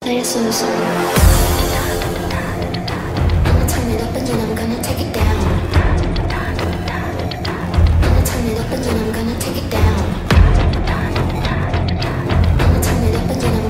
Eso es. I'ma turn it up and then I'm gonna take it down. I'ma turn it up and then I'm gonna take it down. I'ma turn it up and then I'm